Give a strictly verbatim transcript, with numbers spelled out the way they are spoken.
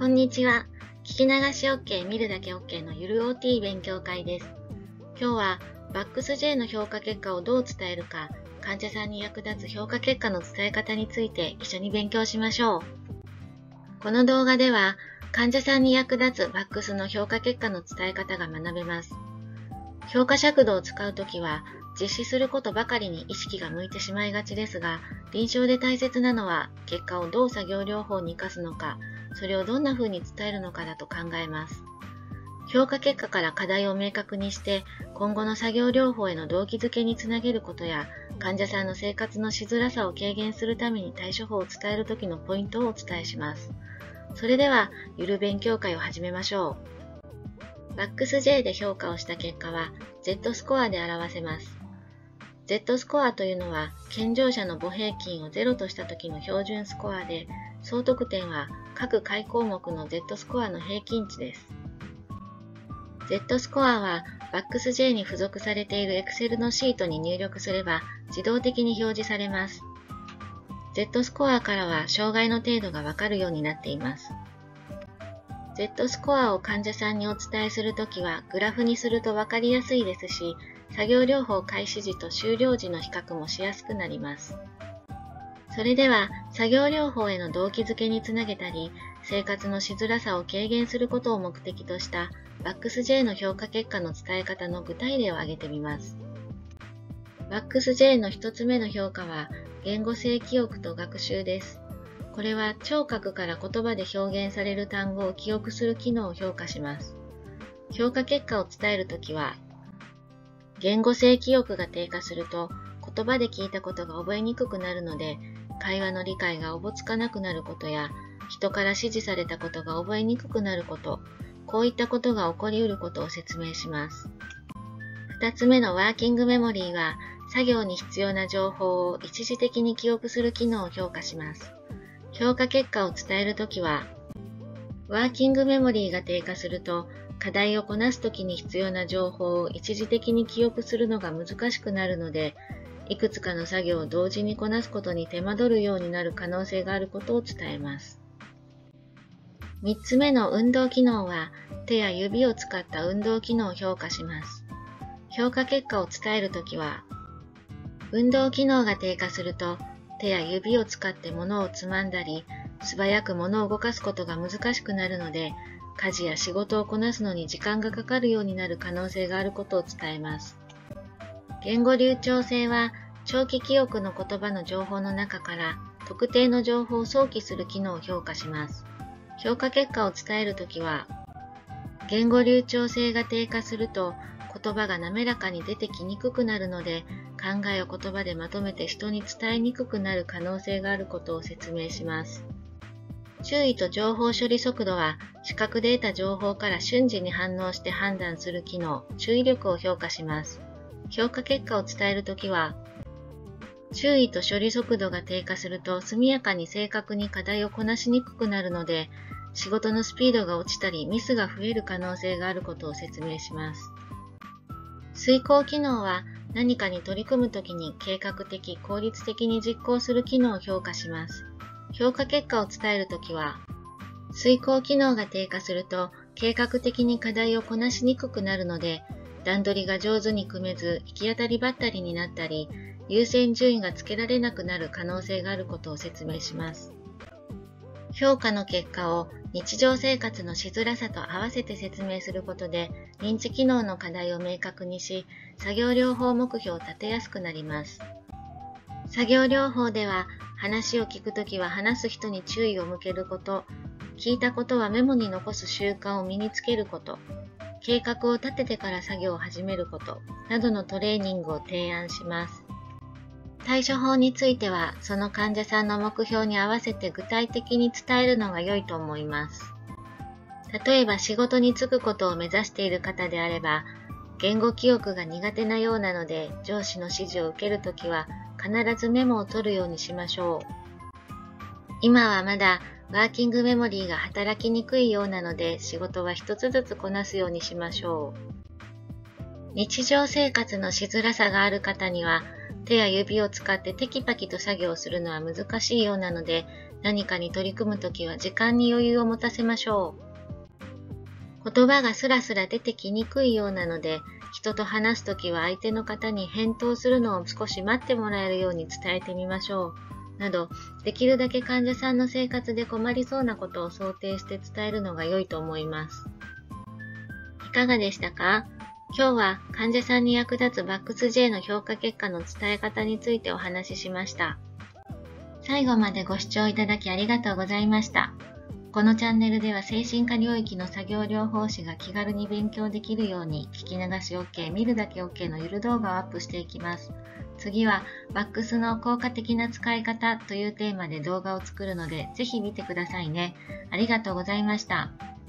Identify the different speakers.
Speaker 1: こんにちは。聞き流し OK、見るだけ OK のゆる オーティー 勉強会です。今日は バックスジェイ の評価結果をどう伝えるか、患者さんに役立つ評価結果の伝え方について一緒に勉強しましょう。この動画では、患者さんに役立つ バックス の評価結果の伝え方が学べます。評価尺度を使うときは、実施することばかりに意識が向いてしまいがちですが、臨床で大切なのは、結果をどう作業療法に生かすのか、それをどんな風に伝えるのかだと考えます。評価結果から課題を明確にして、今後の作業療法への動機づけにつなげることや、患者さんの生活のしづらさを軽減するために対処法を伝えるときのポイントをお伝えします。それでは、ゆる勉強会を始めましょう。バックスジェイ で評価をした結果は、Z スコアで表せます。Z スコアというのは、健常者の母平均をゼロとした時の標準スコアで、総得点は各下項目の Z スコアの平均値です。Z スコアは バックスジェイ に付属されている Excel のシートに入力すれば自動的に表示されます。Z スコアからは障害の程度がわかるようになっています。Z スコアを患者さんにお伝えするときはグラフにするとわかりやすいですし、作業療法開始時と終了時の比較もしやすくなります。それでは、作業療法への動機づけにつなげたり、生活のしづらさを軽減することを目的とした バックスジェイ の評価結果の伝え方の具体例を挙げてみます。バックスジェイ の一つ目の評価は、言語性記憶と学習です。これは聴覚から言葉で表現される単語を記憶する機能を評価します。評価結果を伝えるときは、言語性記憶が低下すると、言葉で聞いたことが覚えにくくなるので、会話の理解がおぼつかなくなることや、人から指示されたことが覚えにくくなること、こういったことが起こり得ることを説明します。二つ目のワーキングメモリーは、作業に必要な情報を一時的に記憶する機能を評価します。評価結果を伝えるときは、ワーキングメモリーが低下すると、課題をこなすときに必要な情報を一時的に記憶するのが難しくなるので、いくつかの作業を同時にこなすことに手間取るようになる可能性があることを伝えます。みっつめの運動機能は、手や指を使った運動機能を評価します。評価結果を伝えるときは、運動機能が低下すると、手や指を使って物をつまんだり、素早く物を動かすことが難しくなるので、家事や仕事をこなすのに時間がかかるようになる可能性があることを伝えます。言語流暢性は、長期記憶の言葉の情報の中から特定の情報を想起する機能を評価します。評価結果を伝えるときは、言語流暢性が低下すると言葉が滑らかに出てきにくくなるので、考えを言葉でまとめて人に伝えにくくなる可能性があることを説明します。注意と情報処理速度は、視覚で得た情報から瞬時に反応して判断する機能、注意力を評価します。評価結果を伝えるときは、注意と処理速度が低下すると速やかに正確に課題をこなしにくくなるので、仕事のスピードが落ちたりミスが増える可能性があることを説明します。遂行機能は、何かに取り組むときに計画的、効率的に実行する機能を評価します。評価結果を伝えるときは、遂行機能が低下すると計画的に課題をこなしにくくなるので、段取りが上手に組めず行き当たりばったりになったり、優先順位がつけられなくなる可能性があることを説明します。評価の結果を日常生活のしづらさと合わせて説明することで、認知機能の課題を明確にし、作業療法目標を立てやすくなります。作業療法では、話を聞くときは話す人に注意を向けること、聞いたことはメモに残す習慣を身につけること、計画を立ててから作業を始めること、などのトレーニングを提案します。対処法については、その患者さんの目標に合わせて具体的に伝えるのが良いと思います。例えば仕事に就くことを目指している方であれば、言語記憶が苦手なようなので、上司の指示を受けるときは必ずメモを取るようにしましょう。今はまだワーキングメモリーが働きにくいようなので、仕事は一つずつこなすようにしましょう。日常生活のしづらさがある方には、手や指を使ってテキパキと作業するのは難しいようなので、 何かに取り組むときは時間に余裕を持たせましょう。言葉がスラスラ出てきにくいようなので、人と話すときは相手の方に返答するのを少し待ってもらえるように伝えてみましょう。など、できるだけ患者さんの生活で困りそうなことを想定して伝えるのが良いと思います。いかがでしたか？今日は患者さんに役立つバックスジェイ の評価結果の伝え方についてお話ししました。最後までご視聴いただきありがとうございました。このチャンネルでは精神科領域の作業療法士が気軽に勉強できるように聞き流し OK、見るだけ OK のゆる動画をアップしていきます。次はバックスの効果的な使い方というテーマで動画を作るのでぜひ見てくださいね。ありがとうございました。